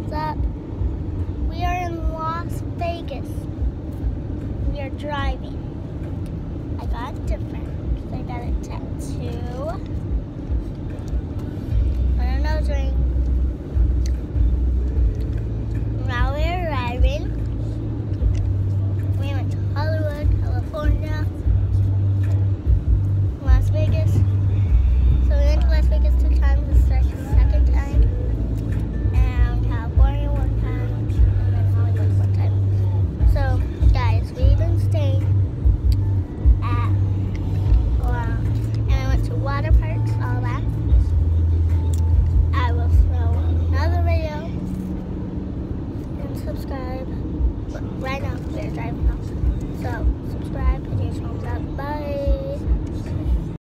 What's up? We are in Las Vegas. We are driving. I got different. I got a tattoo.